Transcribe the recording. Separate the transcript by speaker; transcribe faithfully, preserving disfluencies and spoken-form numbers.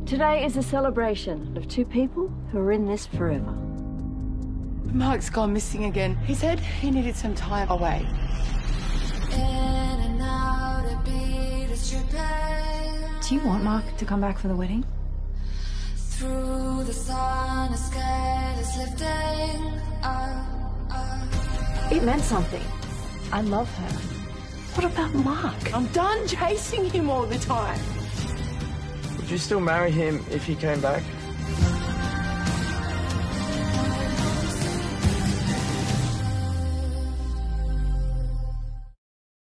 Speaker 1: Today is a celebration of two people who are in this forever.
Speaker 2: Mark's gone missing again. He said he needed some time away.
Speaker 3: In and out, a beat is tripping.
Speaker 4: Do you want Mark to come back for the wedding?
Speaker 3: Through the sun, a scale is lifting. Uh, uh.
Speaker 4: It meant something. I love her. What about Mark?
Speaker 2: I'm done chasing him all the time.
Speaker 5: Would you still marry him if he came back?